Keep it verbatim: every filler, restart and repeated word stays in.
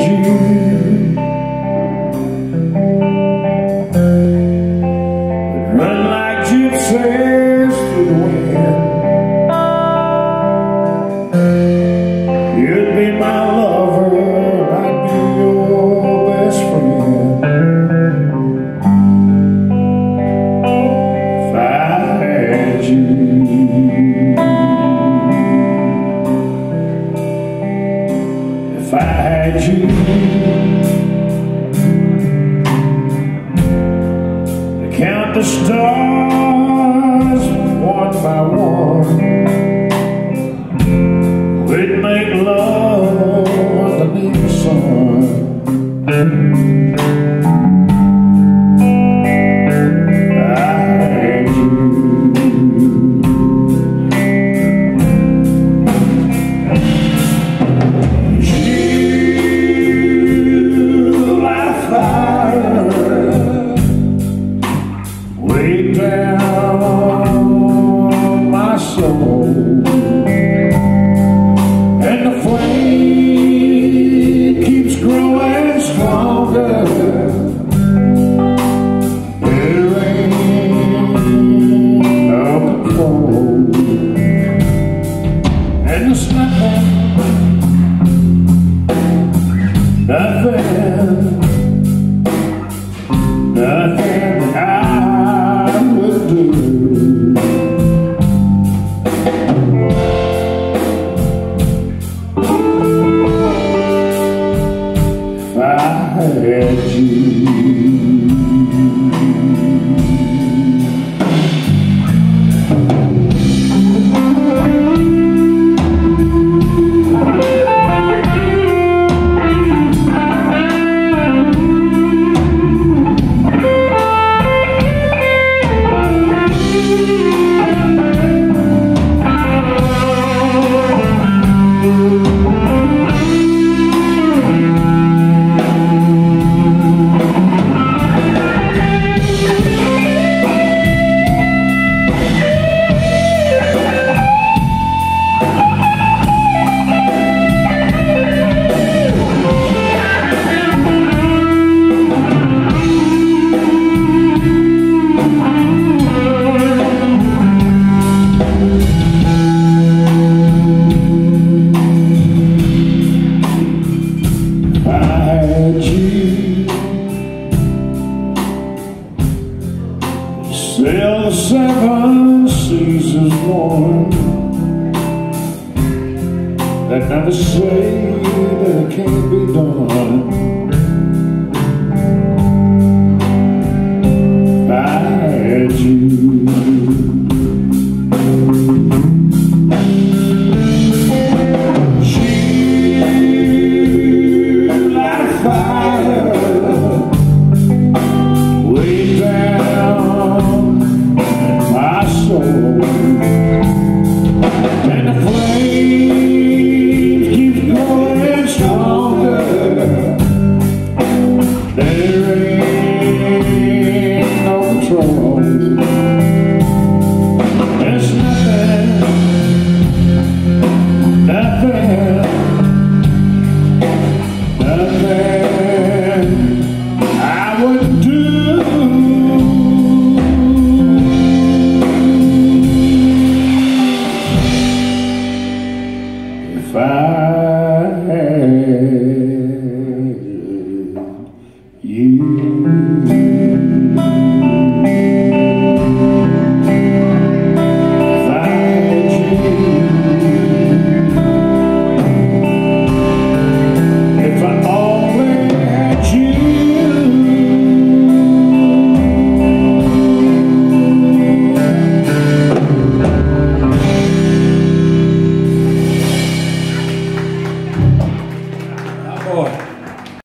The stars, one by one, we'd make love underneath the sun. I had you. You light a fire way down my soul, and the flame keeps growing stronger. There ain't no control, and there's nothing, nothing, nothing I had you. Sail the seven seas as one, that never say that it can't be done. I had you. If I had you.